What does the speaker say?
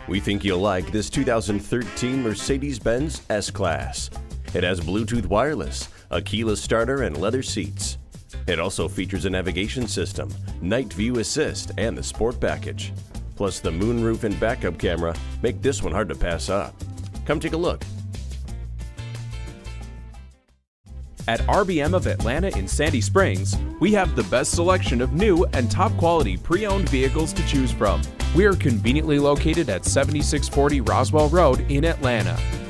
We think you'll like this 2013 Mercedes-Benz S-Class. It has Bluetooth wireless, a keyless starter, and leather seats. It also features a navigation system, night view assist, and the sport package. Plus, the moonroof and backup camera make this one hard to pass up. Come take a look. At RBM of Atlanta in Sandy Springs, we have the best selection of new and top-quality pre-owned vehicles to choose from. We are conveniently located at 7640 Roswell Road in Atlanta.